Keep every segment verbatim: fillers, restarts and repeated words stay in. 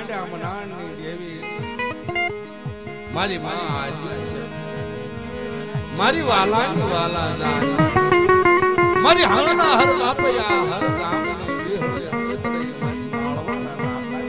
માંડ્યા મનાણની દેવી મારી માં આજી છે મારી વાલાની વાલા જાય મારી હરના હર બાપયા હર ગામની દેહળે હળતરે મારી માળવાના નામ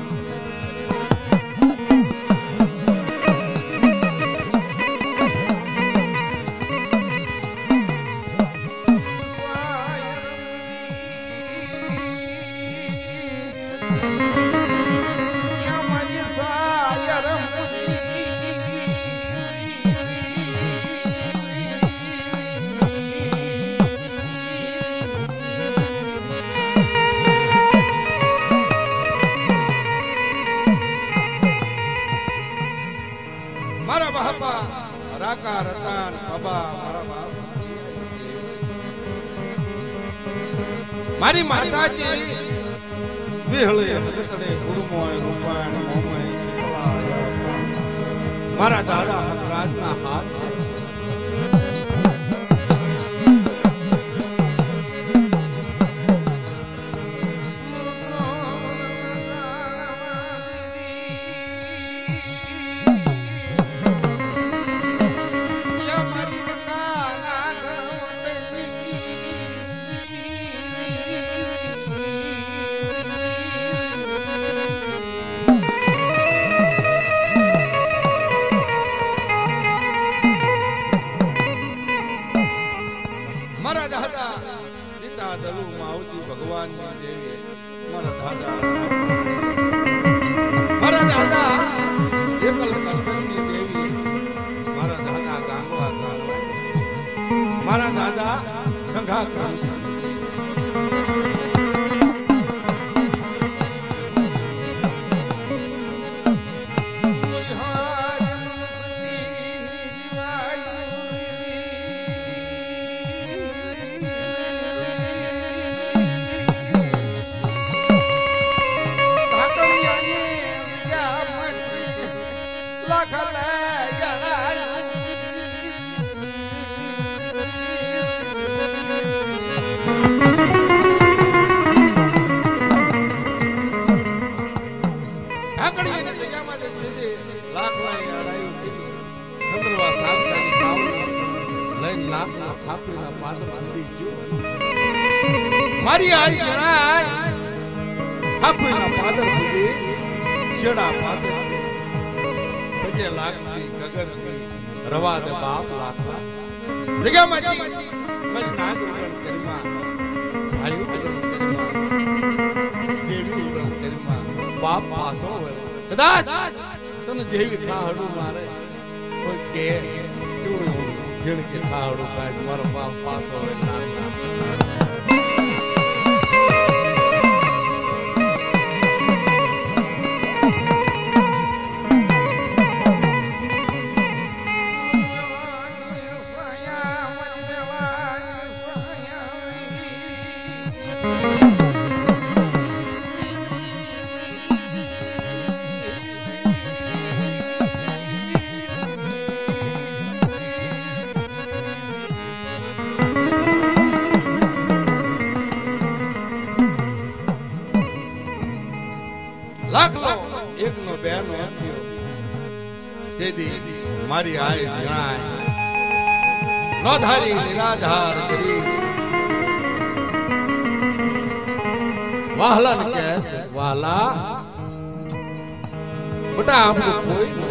મારા બાપા રાકા રતન બાબા મારા બાપા મારી માતાજી વિહળે હળતડે ગુરમોય રૂપાણ મોમય શીતળા મારા દાદા હરરાજના હાથ મારા દાદા પિતા દલુ માવજી ભગવાનની દેવી મારા દાદા મારા દાદા એકલ કરસનની દેવી મારા દાદા ગાંગવા ગાંગવા મારા દાદા સંઘા કરસન મારી આઈ જણાય ઠાકોરના પાદર સુધી છેડા પાદર પગે લાગતી ગગરથી રવા દે બાપ લાખલા જગ્યામાંથી મારી નાગ ઉગણ કરીમાં ભાઈ ઉગણ કરીમાં દેવી ઉગણ કરીમાં બાપ પાસો હોય કદાચ તને દેવી ખાહડું મારે કોઈ કે કેવડું જેણ કે ખાહડું કાઢ મારો બાપ પાસો હોય નાના એકનો બેનો થયો તેથી મારી આય જણાય નો ધારી નિરાધાર કરી વાહલા ને કહે છે વાહલા બટા આપણું કોઈ ન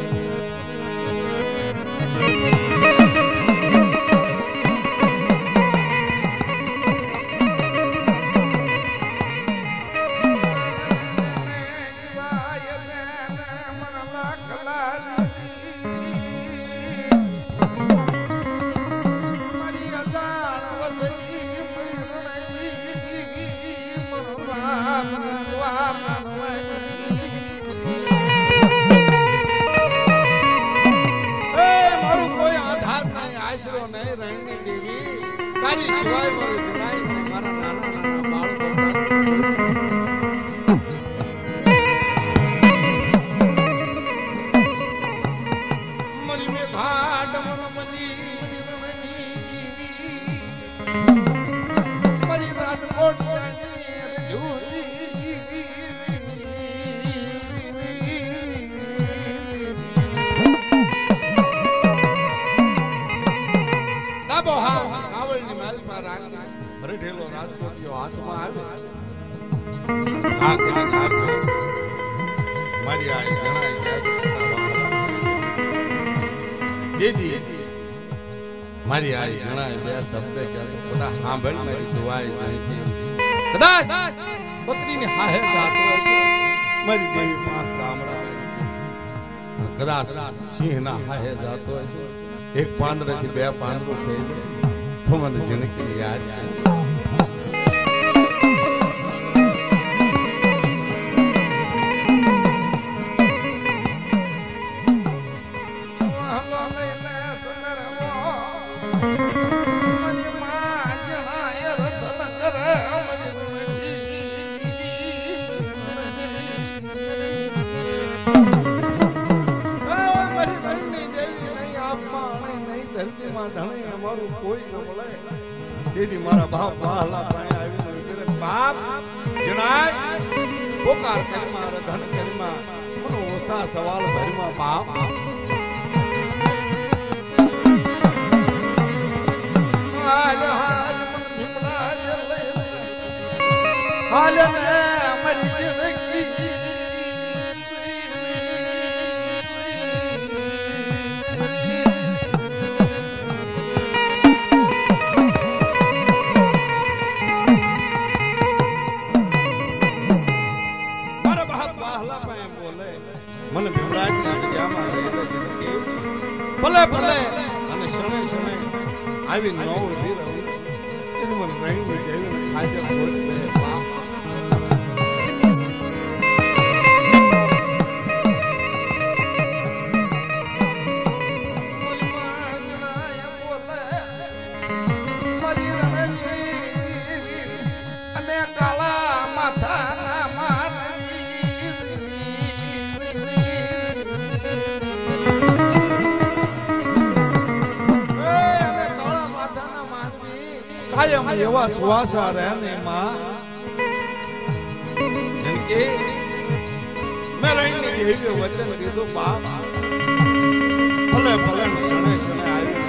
તારી સિવાય મારું જણાય નહીં મારા નાના નાના બાળકો મરી મે ઘાટ મન મની મરી રાજકોટ બાબો હા કાવળની માલમાં રાણી રઢેલો રાજકોટિયો હાથમાં આવે આ કે આ મારી આ જણાય કે જેજી મારી આ જણાય બે શબ્દ કે છે બધા સાંભળ મારી દુઆએ જઈ કદાચ પત્નીની હાહે જાતો હશે મારી દેવી પાંચ કામડા કદાચ સિંહના હાહે જાતો હશે એક પાંદડેથી બે પાંદડું થઈ જાય તો મને જનકી યાદ તેથી મારા બાપ વાલા પાસે આવીને બાપ જણાય પોકાર કરીમાં રધન કરીમાં મનો ઓસા સવાલ ભરીમાં બાપ હાલ હાલ મન ભીમડા જલે હાલ ને મરી જિંદગી મને ભીમરાજની જગ્યામાં લઈ લે જનકી ભલે ભલે અને શણે શણે આવી નવ ઉભી રહી એટલે મને રહીને જેવી ખાજે ખોટ બે બાપ અને કાળા માથાના માન કાયમ એવા સુવાસા રહે માં જનકે મેં રહીને દેવી વચન કીધું બાપ ભલે ભલે શણે શણે આવી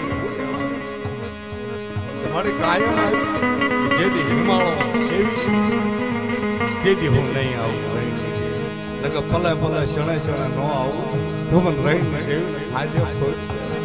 તમારી કાયમ આવી જેથી હિમાળો સેવી તેથી હું નહીં આવું રહીને નકર ભલે ભલે શણે શણે ન આવું તો મને રહીને દેવી ખાધે ખોટ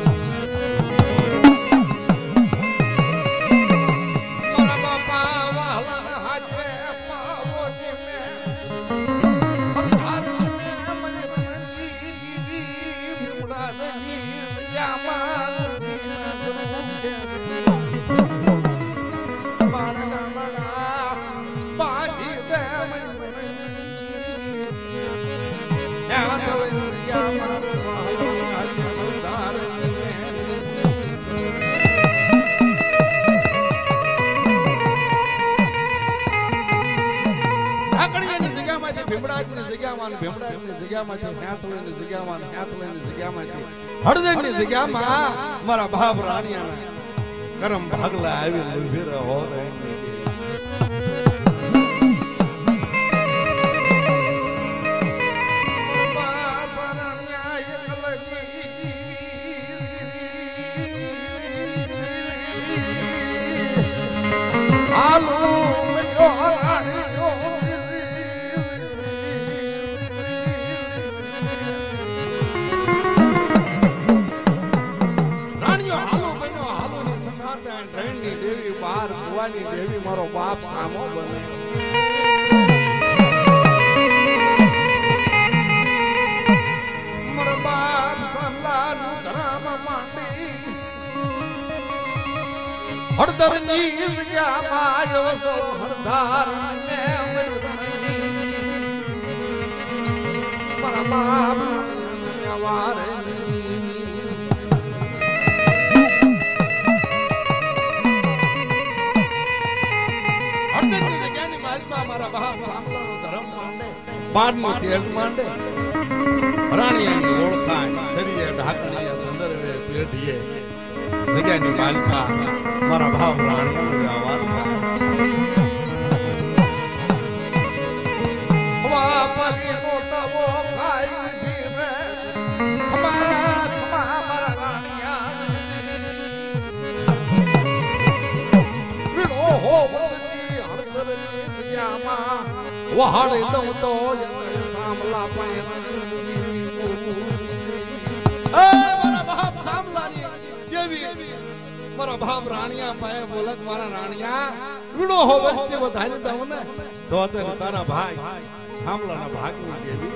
ભીમરાજની જગ્યામાં ભીમરાજની જગ્યામાંથી હેતળની જગ્યામાં હેતળની જગ્યામાંથી હળદરની જગ્યામાં મારા બાપ રાણીયાના કરમ ભાગલા આવી ઉભી રહો રે હાલો દેવી બાર કુવાની દેવી મારો બાપ સામો બને મારો બાપ સામલાનું ધરામ માંડી હળદરની જગ્યામાં આવ્યો સો હળધાર ને મારા બાપ વારે મારા બાપ સાંભળવાનો ધર્મ માંડે બારનું તેજ માંડે રાણીયાની ઓળખાણ શરીરે ઢાકણીએ સંદર્ભે પેઢીએ જગ્યાની માલપા મારા ભાવ રાણીયાની આવાજ હવા પલીનો તવો ખાઈ પીવે ખમા ખમા મારા રાણીયા वहाड़े दो तो सामला पाए ए मारा बाप सामला ये भी मारा बाप रानिया पाए बोलक मारा रानिया विड़ो हो वस्ती बधाई दऊ ने तो तेरे तारा भाई सामला ना भाग में गेली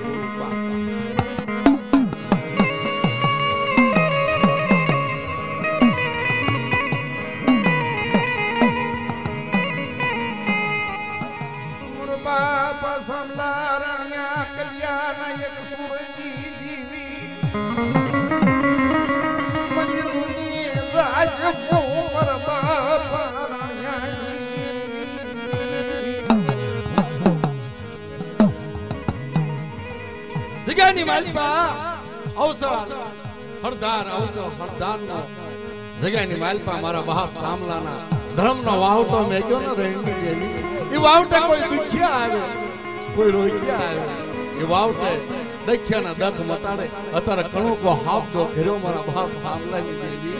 बापा सामला रानिया कल्याण एक सुरती जीवी मजरूनी राज मोर बापा रानिया जगानी मालपा अवसर हरदार अवसर हरदार नो जगानी मालपा मारा बाप सामलाना धर्म नो वावटो में क्यों न रहेंगे जेली ये वावटे कोई दुखिया आवे कोई रोइया आवे ये वावटे दख्या ना दख मताड़े अतर कणो को हाफ दो घेरो मारा बाप सामला में जेली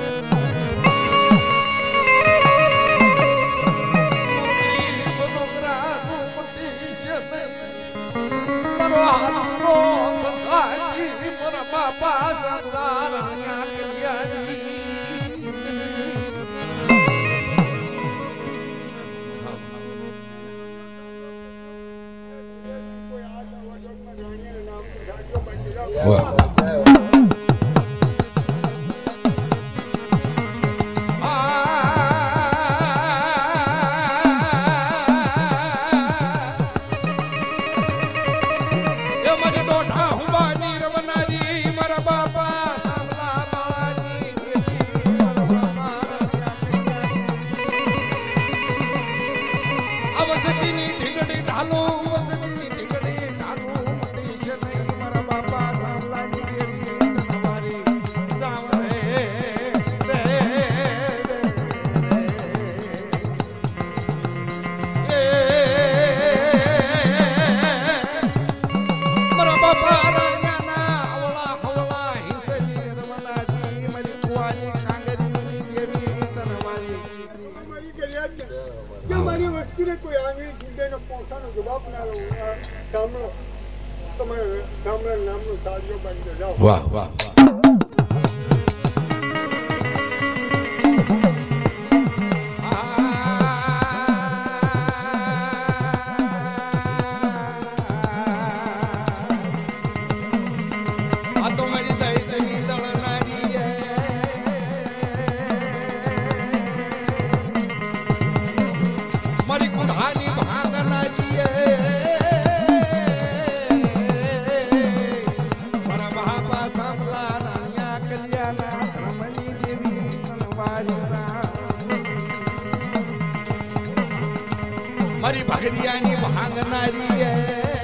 मनोग्रा को पटीशे मरो हाथो सताई मारा बापा संसार आया कल्याणी वाह वाह वाह मारी भगरियानी भांगनारी है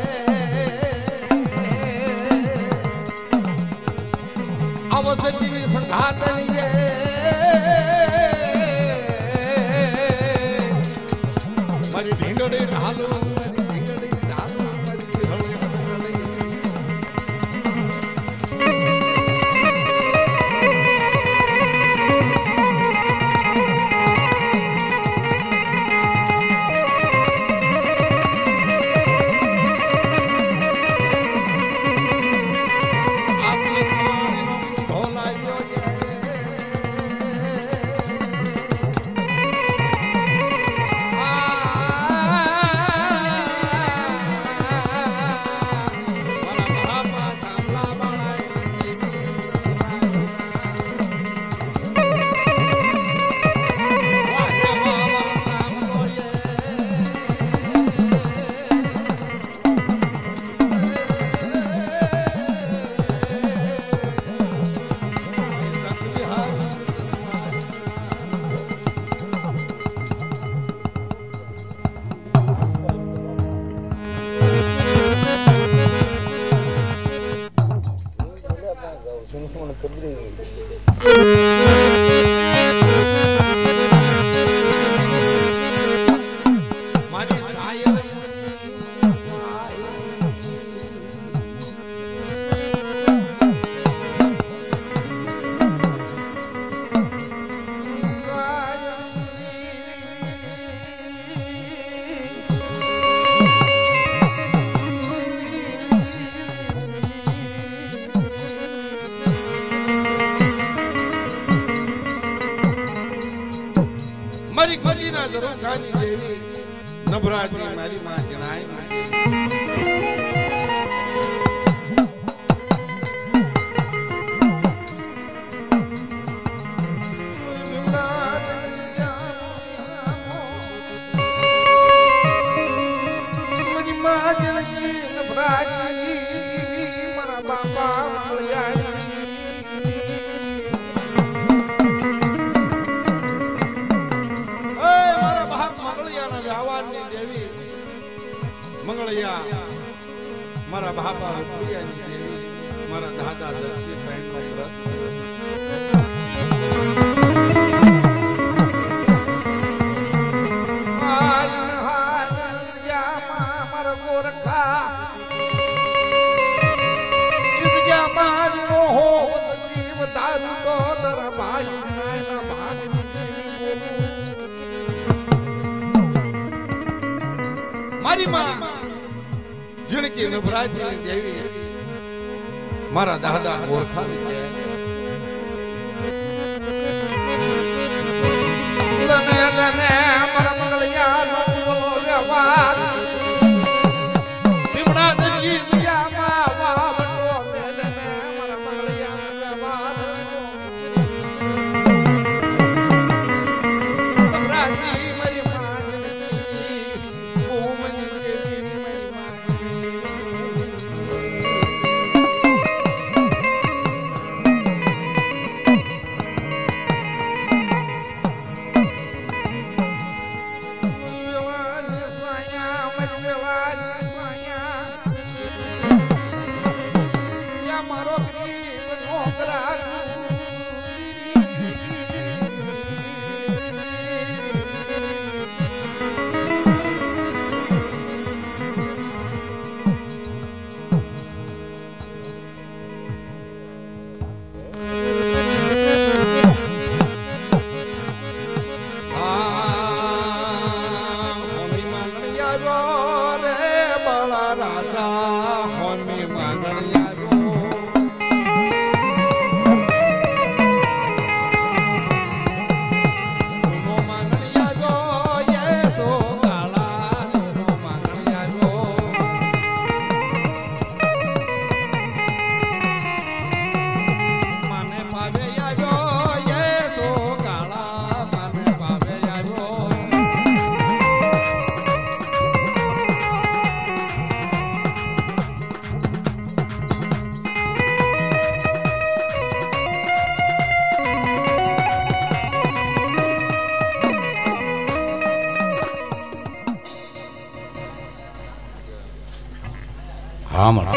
अवसती में संघातनी है मारी ढींगड़े ढालो मारी ढींगड़े ढालो मारी ढींगड़े મારી ખોજીના જરૂર ખાની દેવી નભરાતી મારી માં જણાય મંગળિયા મારા બાપા રૂપિયાની દેવી મારા દાદા દક્ષી ત્રણનો વ્રત મારા ગોરખા ઇસગ્યા મારો હો સજીવ દારૂ તો દર ભાઈ નાના ભાગની મારી માં જણકી નભરાતી દેવી મારા દાદા ઓળખાવી લને લને મારા મંગળિયા નો બોલો વ્યવહાર ભીમડા દજી દિયામાં વાવટો લને મારા મંગળિયા નો વ્યવહાર નભરાતી મારી માં હા મણા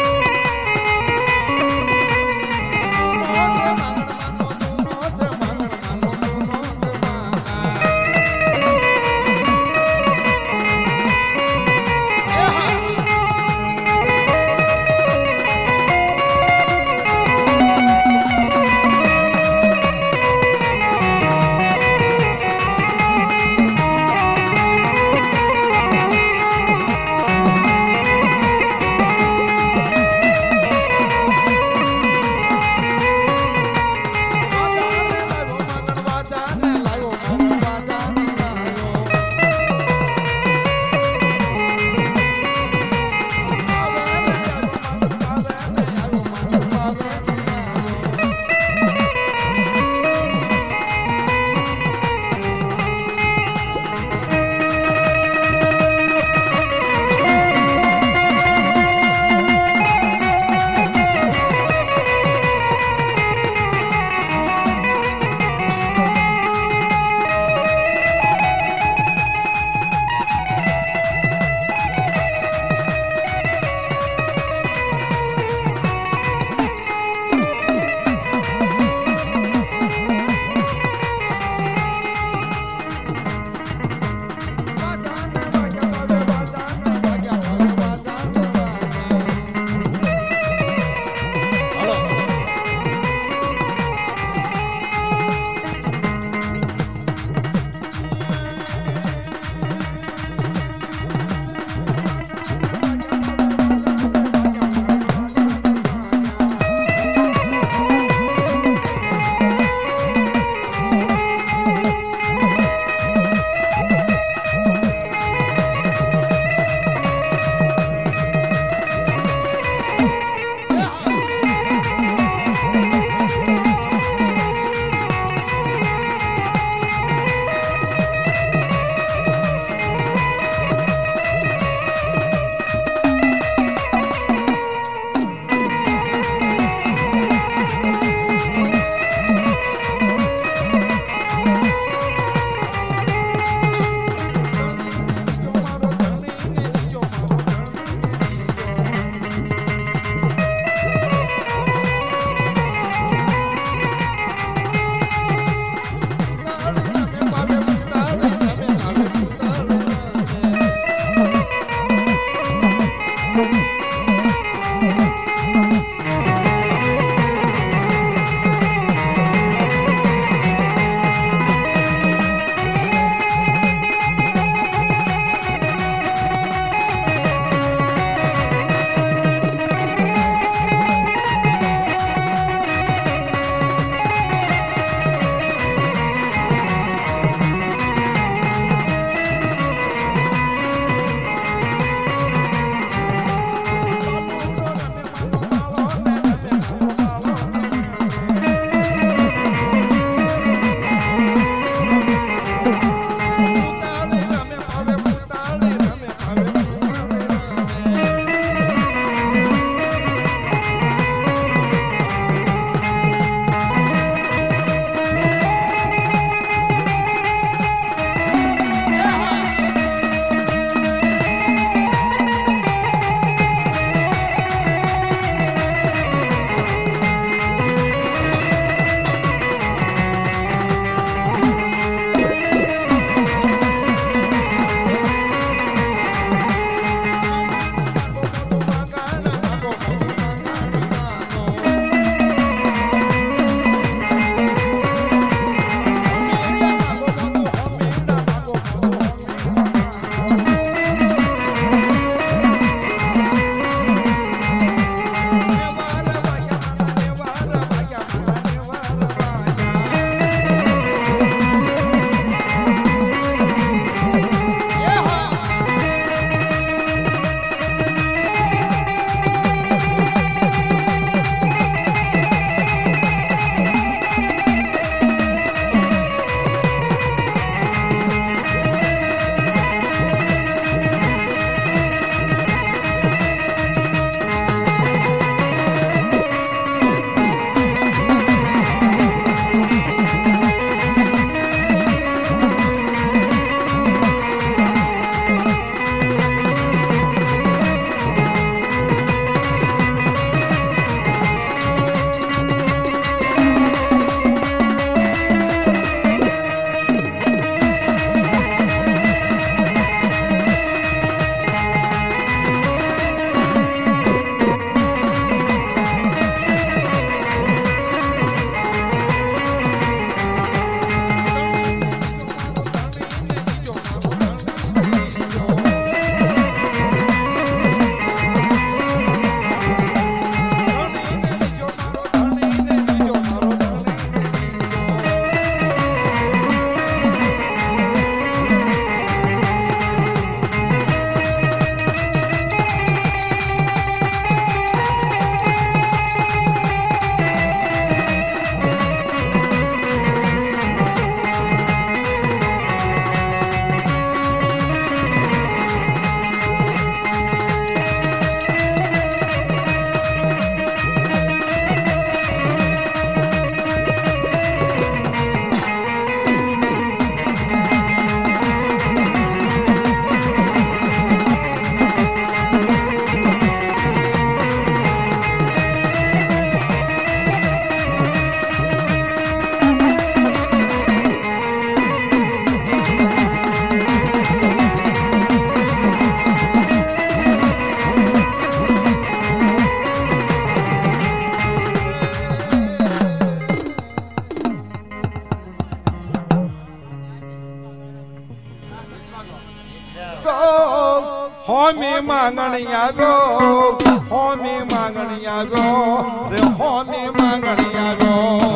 હોમી માંગણી આવ્યો હોમી માંગણી આવ્યો રે હોમી માંગણી આવ્યો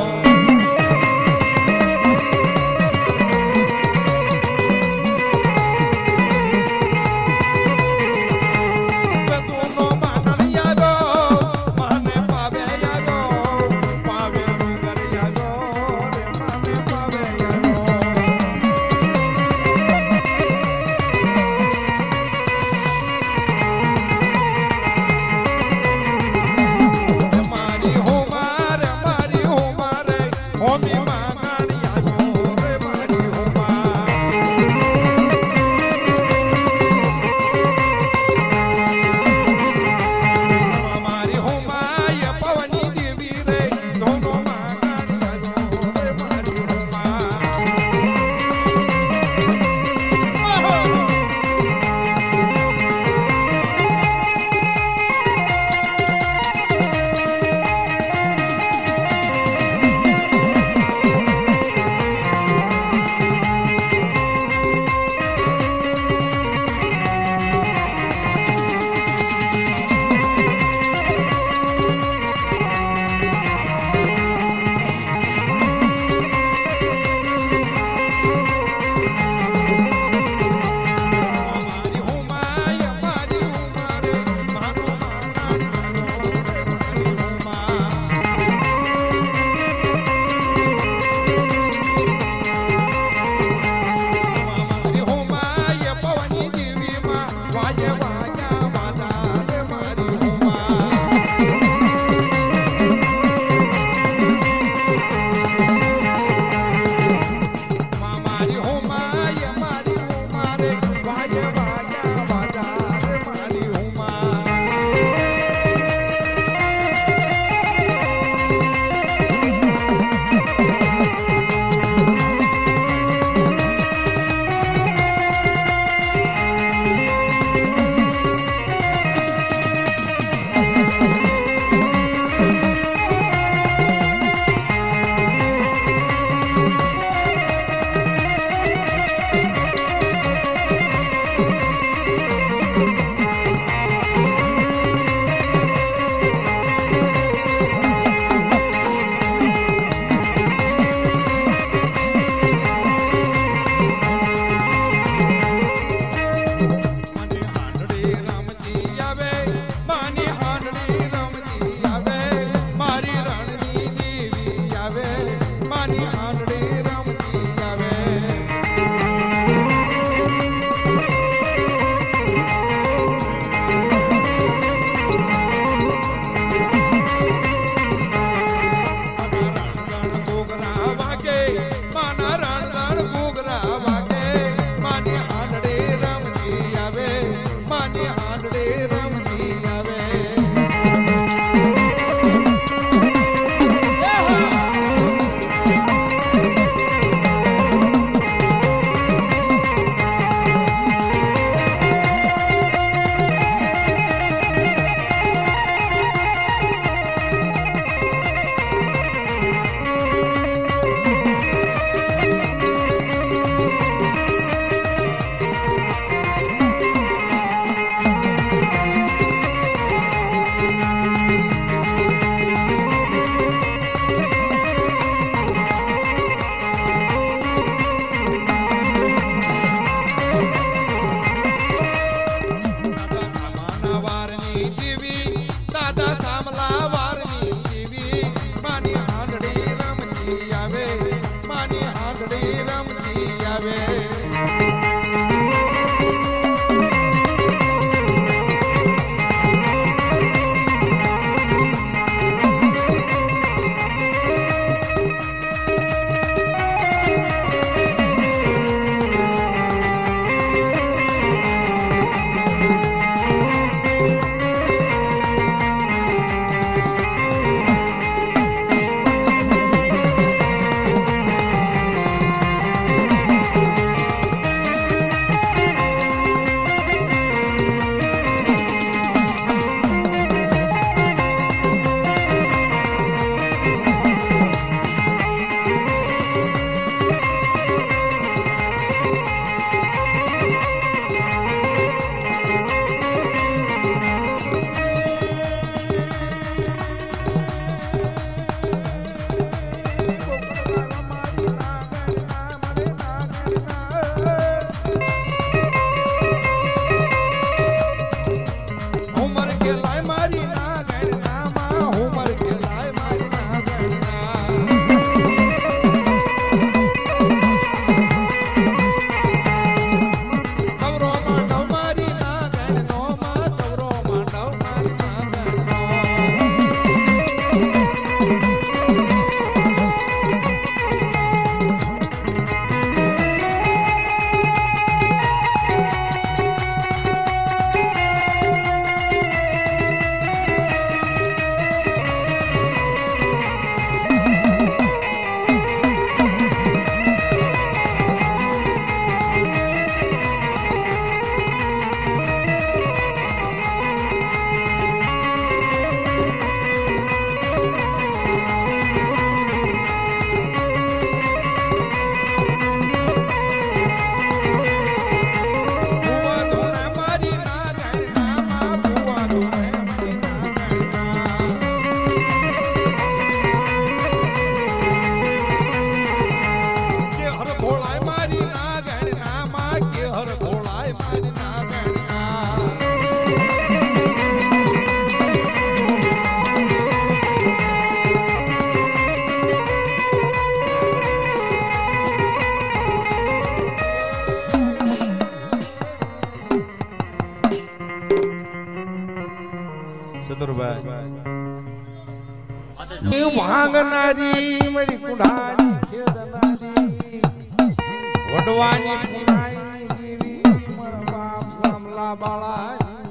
ચતુરભાઈ વાંગનારી મારી કુડાની ખેદનારી વડવાની પુનાઈ દેવી મારા બાપ સામલા બાળા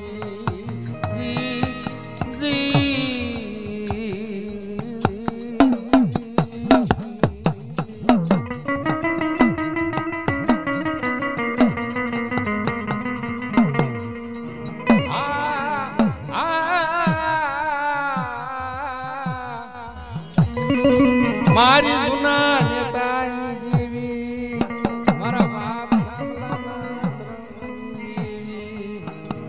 જી જી મારી સુના નેતાની દેવી મારા બાપ સામલા દેવી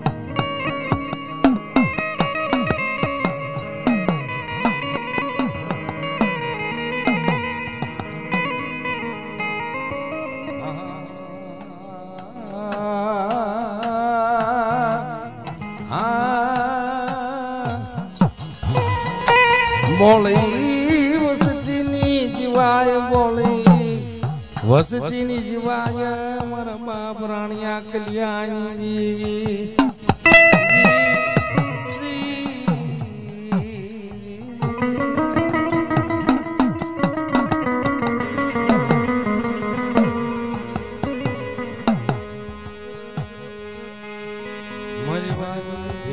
બોલી વસતીની જીવાય મારા બાપ રાણિયા કલ્યાણી મારી વાત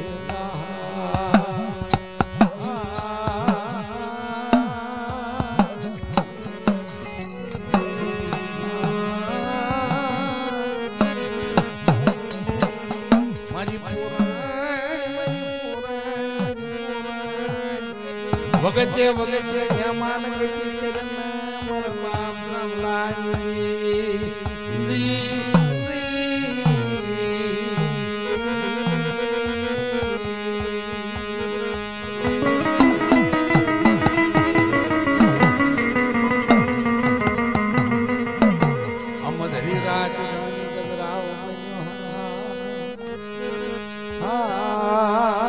વગતે વગતે યમાન ગતિ કરના મોર બાપ સામલાની જી અમદ હરિરાજ ગજરાવ હા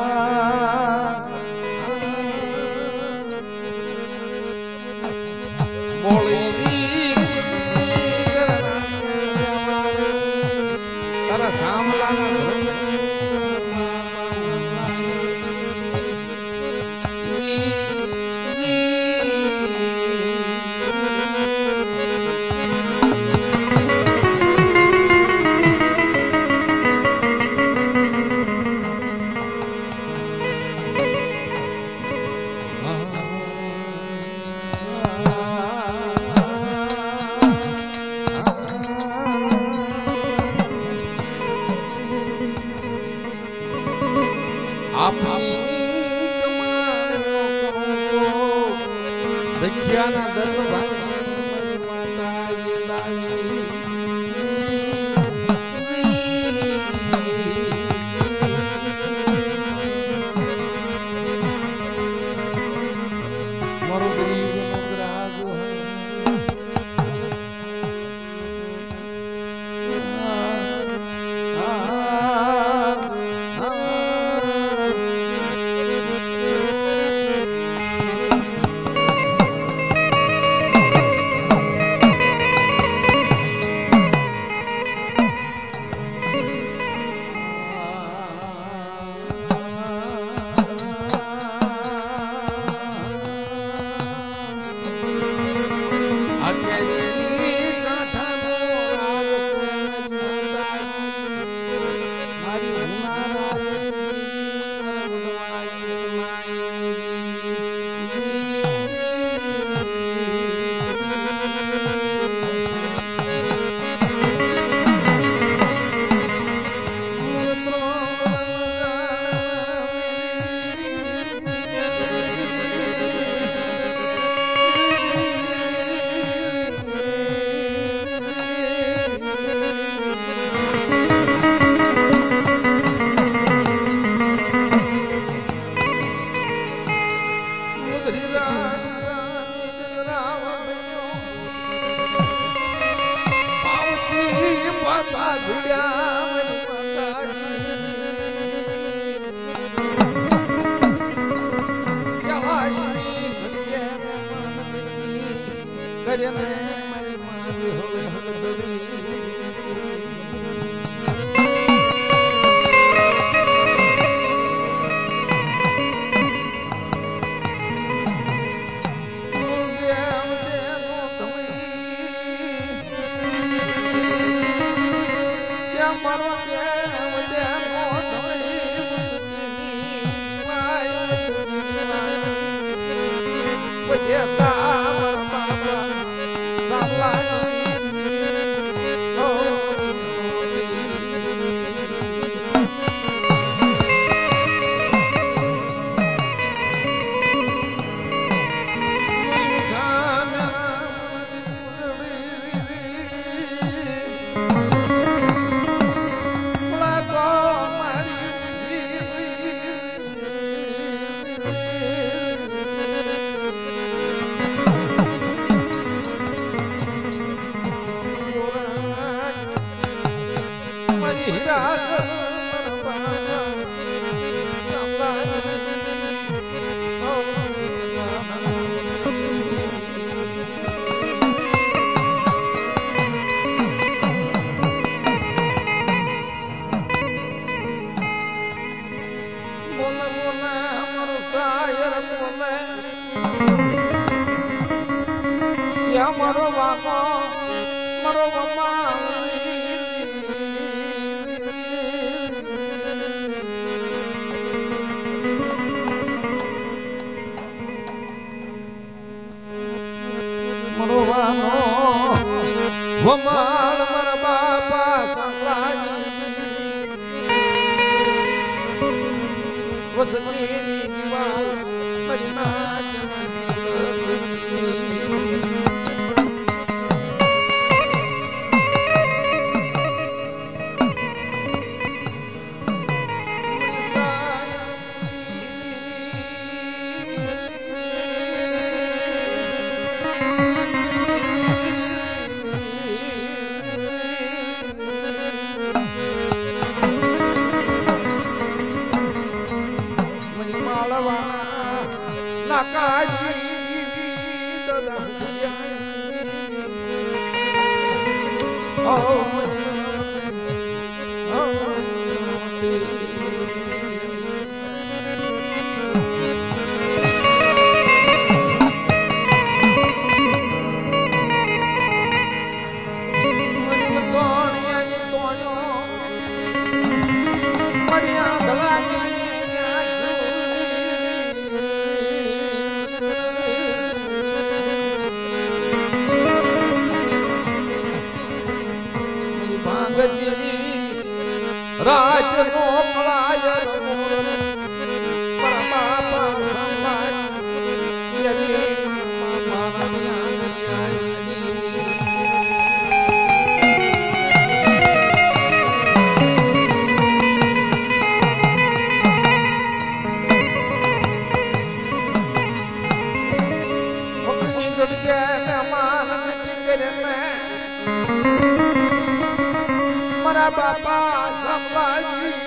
દખ્યાના દરબાર મારો દેવ દેવો ધણી વસતીની વાય વસતીની વાય મારા બાપા સાંભળાય ઓ મારો બાપા મારો બાપા મારો વાનો વમાળ મારા બાપા સાંભળાય વસતીની દીવાલ મારી ના રાજ નો કળાયર મારા બાપા સંભાળ એવી મારા મારા બાપા સંભાળી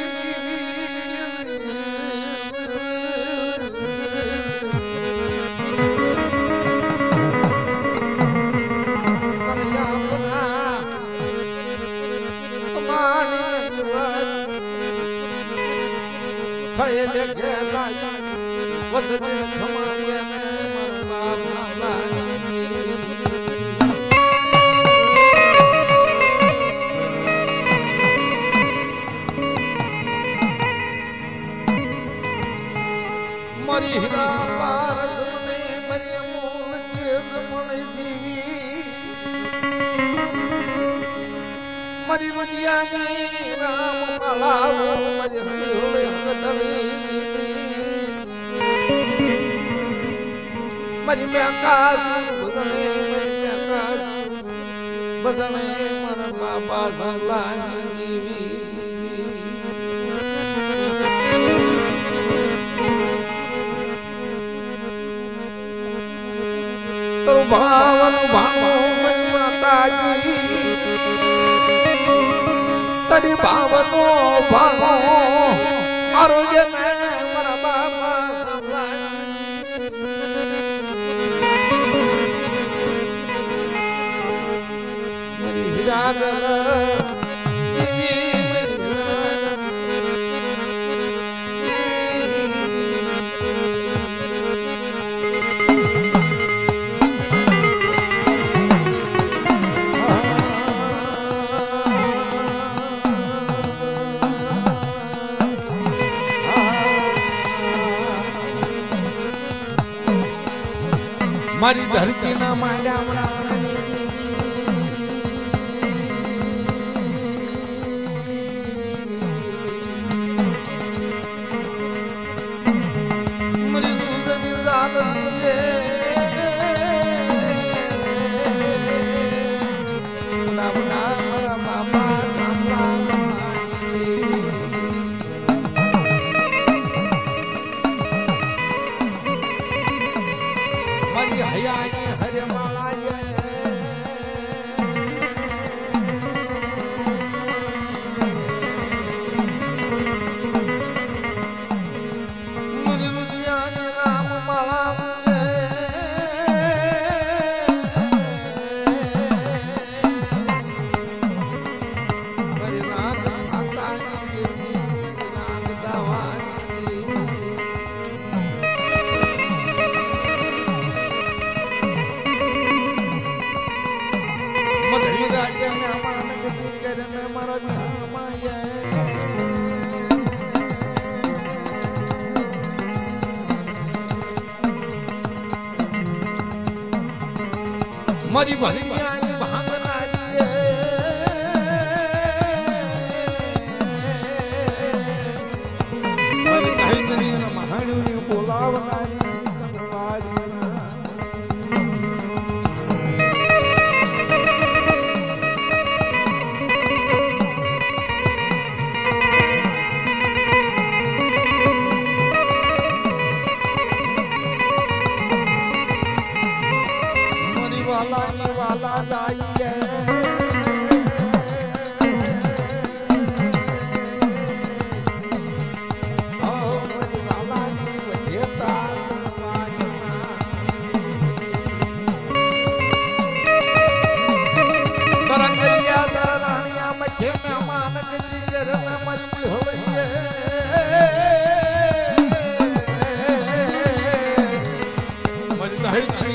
વસતે ખમાડીએ મારા બાપ મારી હીરા પારસ મને મારી મોલ તેજ મને જીવી મારી વડિયાની રામ માળાઓ મારી હળે હદવી મારી મેકા બદને મારી મેકા બદને મારા બાપા સંલાની જીવી ભાવન ભાવો મય માતાજી તરી ભાવનો ભાવો આરોગ્ય ને મારા બાપા સંભાળ મારી હીરાગર મારી ધરતીના માંડ્યા મારી ભલિયાની ભાંગનારી મારી કહેતરી અને મહાણ્યુની બોલાવનારી વાલા વાલા જાઈએ ઓ મારી વાલાની વધેતા તરંગલિયા તરરાણિયા મખે મહેમાન કે જીગર ને મરી હોઈએ મારી દહેલી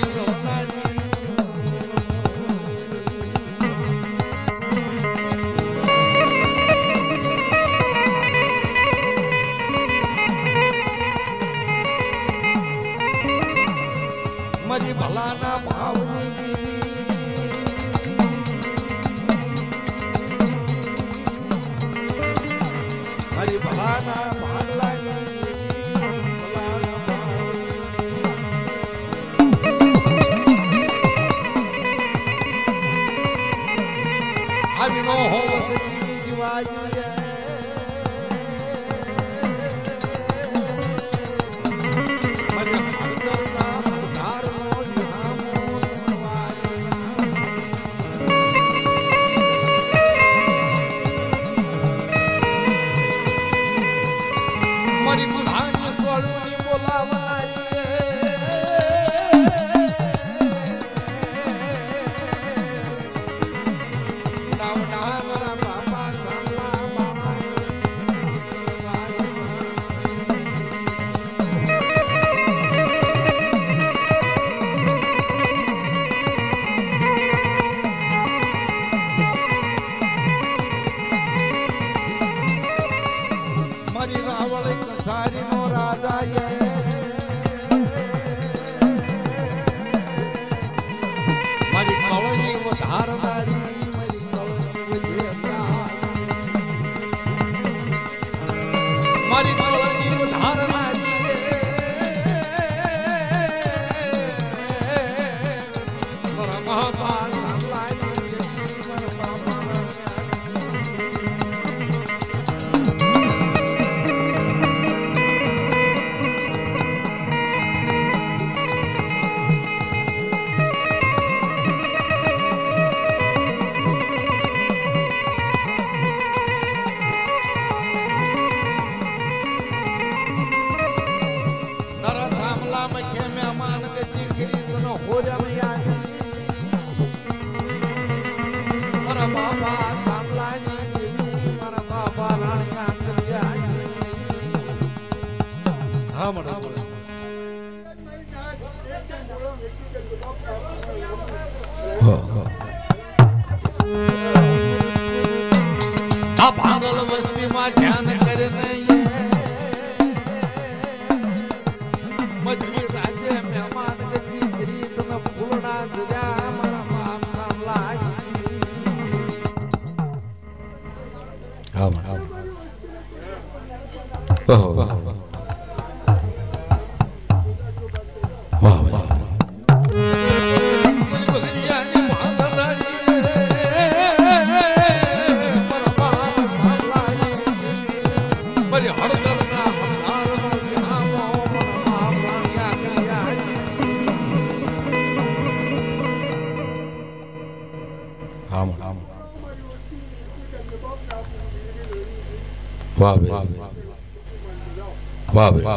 મારી ભલાના ભાવની મારી ભલાના ભાગલાની આવી નો હોવ સજી જીવાય મારી બુધાની સ્વરૂપની બોલાવનારી નાવના મારા બાપા સાંભળા બાબા મારી રાવળી કસારી નો રાજા મારી કળની વધારનારી મારી કળની વધેતા મારી કળની વધારનારી મારા બાપા સાંભળાય મારા બાપા મારા બાપા સાંભળાની દેવી મારા બાપા રાણિયા કલ્યાણ હા મળો આ ભાંગલ વસ્તીમાં ધ્યાન કરીને મજવી રાજે મહેમાન ગતિ કરી તને हाँ वाह वाह वाह वाह वाह वाह वाह वाह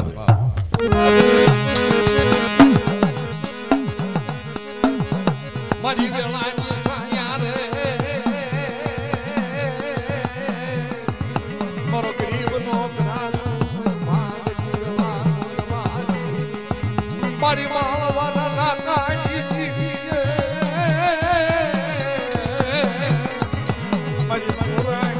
मारी वेलानी साया रे मारो गरीब नो प्राण मारी मालवाना नाकानी मारी पुराण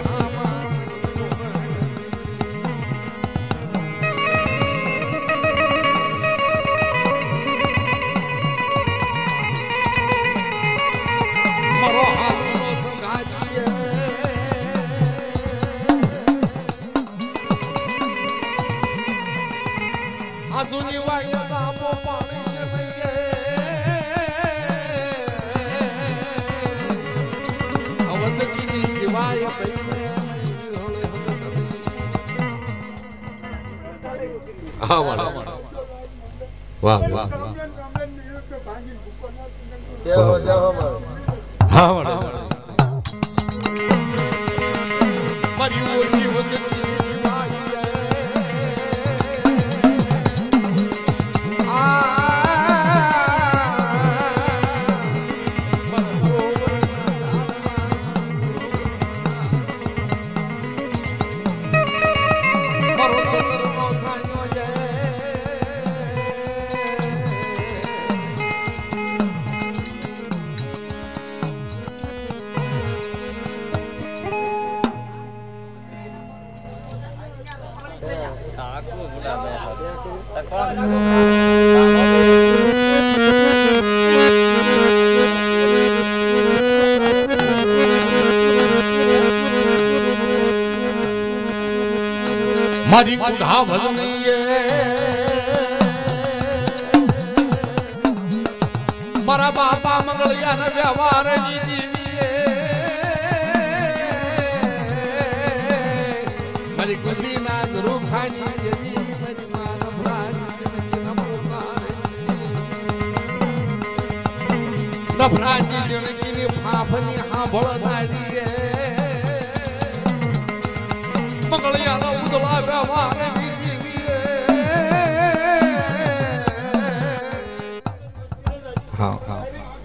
अजूनी वायदा पोपाणी शरये आवाज किनी जीवाय पैने हां वाह वाह वाह जाओ जाओ हां वाह मरियो शिव से मारी कुधा भजनीये मारा बापा मंगलिया न व्यवहार जीजीए मारी कुदी ना जरूर खानी जमी मजमान भरानी न पुकारे न भरानी जिनकी ने फाफनी हां भळनारी मंगलिया ना उदला व्यवहार जीजीए हाँ हाँ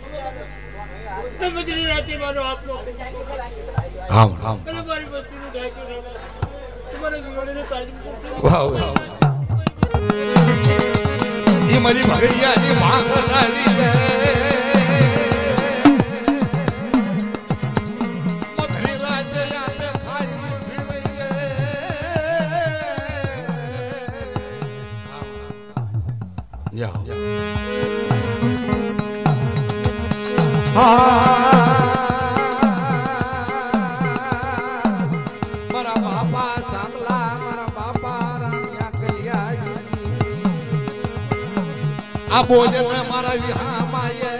बजरी राती मानो आप लोग हाँ हाँ हमारी बस्ती में ढाई कर रहा तुम्हारे विवाह ने तालीम वाह वाह ये मरी भगड़िया ने मांग नारी है मधुरी राजे याने खाई फिरवैये या मारा बापा सांभला मारा बापा रानिया कलिया आ बोले न मारा विहा माये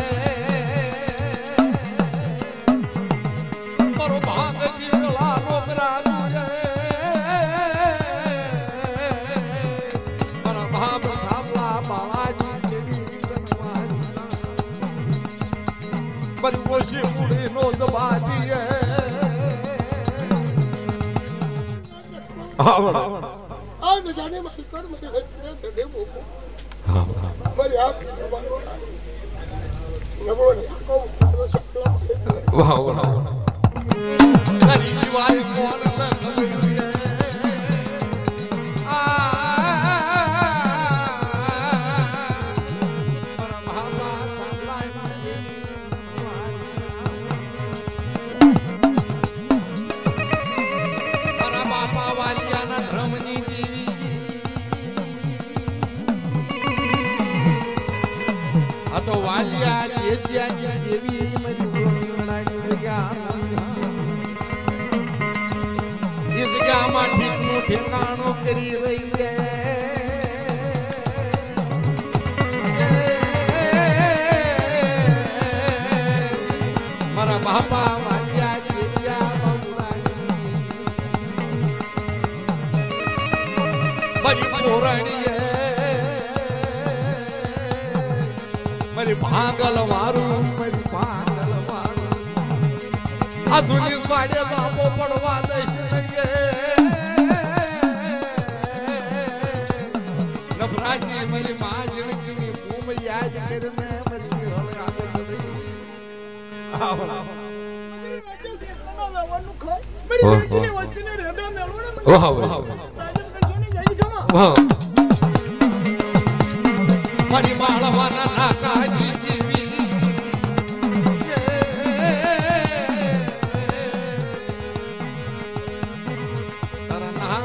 मारो भांग की गला नोकरा जुए मारा बाप सांभला बालाजी पर कोशी पूरी नो जबादी है हां बड़ा आज जाने माई कर मेरे बच्चे थे दे वो हां मेरे आप न बोल को तो सकला वाह वाह हरि शिवाय कौन न कबीर आ परमात्मा संभाय मारा बापा वालिया ना धर्मनी देवी आ तो वालिया जेजियानी देवी मरी बोलणारी ज्ञान ઠેકાણું કરી રહી છે મારા બાપા વાગ્યા જીવ્યા મારી પોરાણીએ મારી ભાંગલ મારું મારી ભાંગલ મારું આ જૂની વાડે બાપો પડવા દઈશ નભરાજી મારી માં જણકી ભૂમ યાદ કરીને મારી હવે આગળ દઈ આવો મારી માળવાના નાકાજી જીવી તારા નામ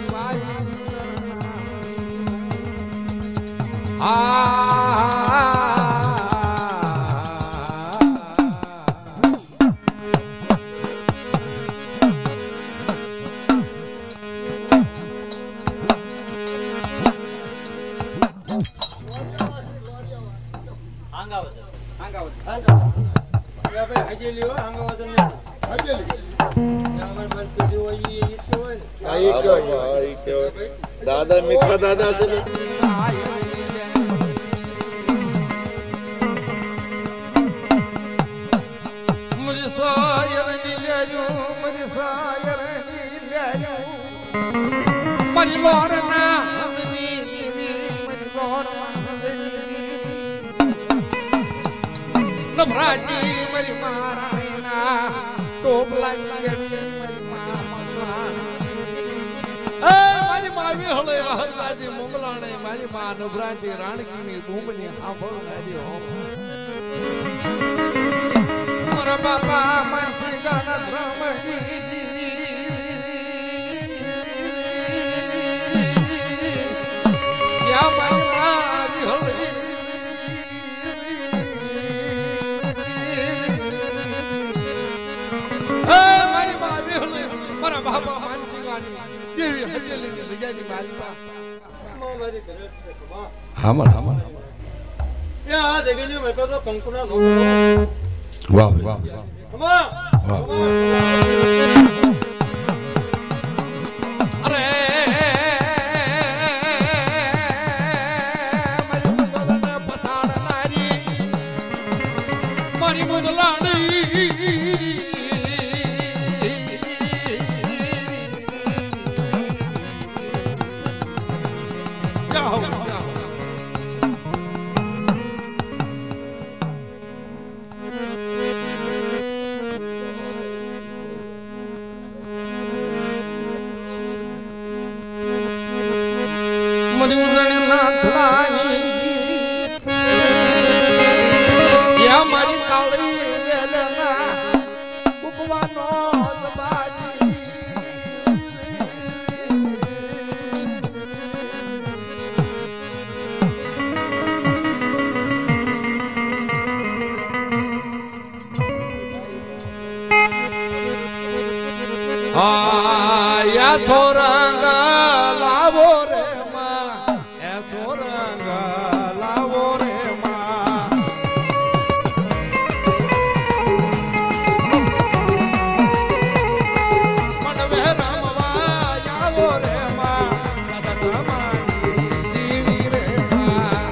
દાદા મીઠા દાદા છે મુझे સાયર ની લેજો મુझे સાયર ની લેજો મારી લોર ના હસની મારી લોર ના હસની નભરાજી મારી મારાના ટોપલા કેવી મારી મા મકલાણા એ મારી માવી હળે હરદાજી મોગલાણે મારી મા નભરાજી રાણકીની ભૂમની સાંભળનારી હો મારા બાપા માનસી ગાના ધ્રમજી યા મારી માવી હળે મારા બાપા માનસી ગાની દેવી હજેલીની જગ્યાની માલિકા મારી ઘરે છે કમા હા મન હા મન યા દેગેલી મેકો તો કંકુના નો વાહ વાહ કમા વાહ અરે મારી મુદલને પસાડનારી મારી મુદલાણી મારી કાળી વેલના કુકવાનો દબાજી આ યા સોરંગ લાવો રે માં એ સોરંગ લાવો રે માં મનવે રમવા આવો રે માં દાદા સમાની દીવી રે માં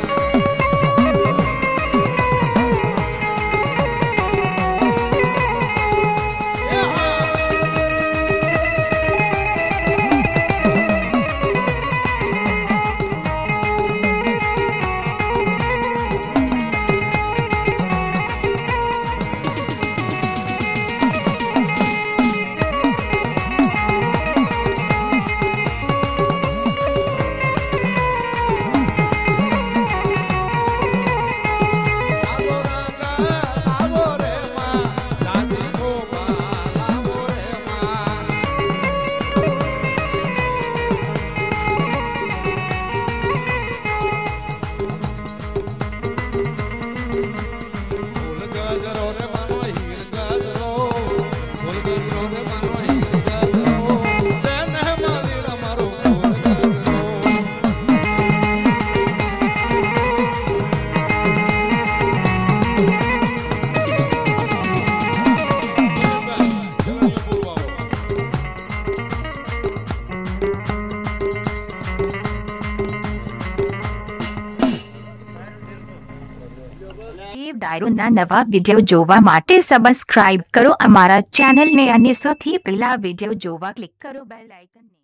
મારો ડાયરોના નવા વિડીયો જોવા માટે સબસ્ક્રાઇબ કરો અમારા ચેનલને અને સૌથી પહેલા વિડીયો જોવા ક્લિક કરો બેલ આઇકન.